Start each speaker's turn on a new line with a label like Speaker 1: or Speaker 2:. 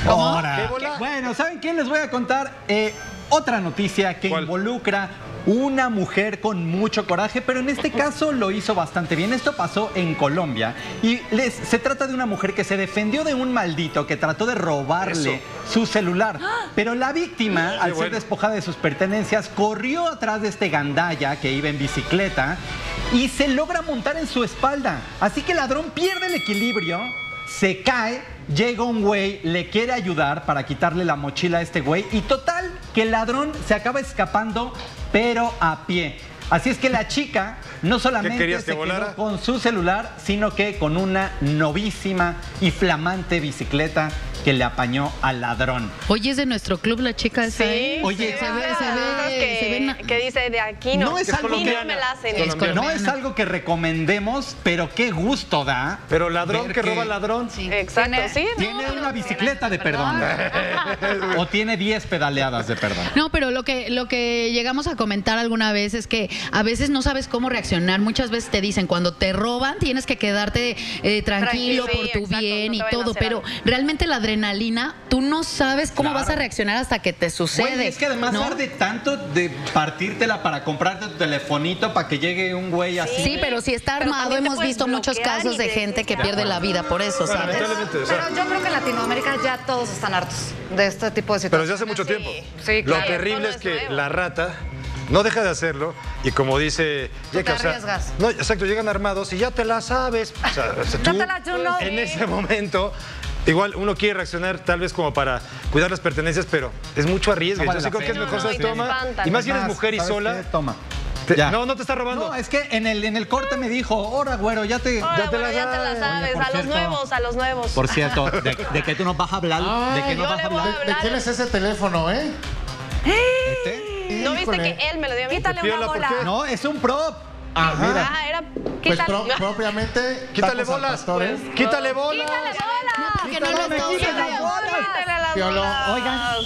Speaker 1: Ahora. Bueno, ¿saben qué? Les voy a contar otra noticia que involucra una mujer con mucho coraje, pero en este caso lo hizo bastante bien. Esto pasó en Colombia y se trata de una mujer que se defendió de un maldito que trató de robarle su celular. Pero la víctima, al ser despojada de sus pertenencias, corrió atrás de este gandalla que iba en bicicleta y se logra montar en su espalda. Así que el ladrón pierde el equilibrio, se cae, llega un güey, le quiere ayudar para quitarle la mochila a este güey y total que el ladrón se acaba escapando, pero a pie. Así es que la chica no solamente se quedó con su celular, sino que con una novísima y flamante bicicleta que le apañó al ladrón.
Speaker 2: Oye, es de nuestro club la chica esa.
Speaker 3: Sí,
Speaker 2: oye, se ve
Speaker 3: que dice de aquí no.
Speaker 1: No es algo que
Speaker 3: me la hacen.
Speaker 1: No es algo que recomendemos, pero qué gusto da.
Speaker 4: Pero ladrón que roba ladrón.
Speaker 3: Sí. Exacto, sí.
Speaker 1: Tiene una bicicleta de perdón. O tiene 10 pedaleadas de perdón.
Speaker 2: No, pero lo que llegamos a comentar alguna vez es que a veces no sabes cómo reaccionar. Muchas veces te dicen, cuando te roban tienes que quedarte tranquilo por tu bien y todo, pero realmente la adrenalina, tú no sabes cómo vas a reaccionar hasta que te sucede.
Speaker 1: Güey, es que además arde tanto de partírtela para comprarte tu telefonito para que llegue un güey así.
Speaker 2: Sí, pero si está armado, hemos visto muchos casos de gente que pierde la vida por eso, ¿sabes?
Speaker 5: Pero yo creo que en Latinoamérica ya todos están hartos de este tipo de situaciones.
Speaker 4: Pero desde hace mucho tiempo.
Speaker 5: Sí, claro.
Speaker 4: Lo terrible es que la rata no deja de hacerlo y como dice...
Speaker 5: Tú te arriesgas.
Speaker 4: No, exacto, llegan armados y ya te la sabes. O sea, tú, en ese momento... Igual uno quiere reaccionar tal vez como para cuidar las pertenencias, pero es mucho arriesgue.
Speaker 1: No vale
Speaker 4: Yo sí creo que es mejor se toma. Y más si eres mujer y sola.
Speaker 1: Toma.
Speaker 4: No te está robando.
Speaker 1: No, es que en el corte me dijo, ahora güero, ya te la
Speaker 3: sabes. Oye, a los nuevos.
Speaker 1: Por cierto, de que tú nos vas a hablar.
Speaker 6: Ay,
Speaker 1: de que nos vas a hablar.
Speaker 6: ¿De quién es ese teléfono, eh?
Speaker 3: ¿No viste que él me lo dio a mí?
Speaker 5: Quítale una bola.
Speaker 1: No, es un prop.
Speaker 6: Mira.
Speaker 3: Era...
Speaker 6: Pues propiamente...
Speaker 4: Quítale bolas.
Speaker 6: Quítale
Speaker 3: ¡Quítale
Speaker 6: bolas.
Speaker 3: bolas!
Speaker 2: No, porque no lo
Speaker 1: Quítale las bolas.
Speaker 3: Quítale las bolas.
Speaker 1: Oigan,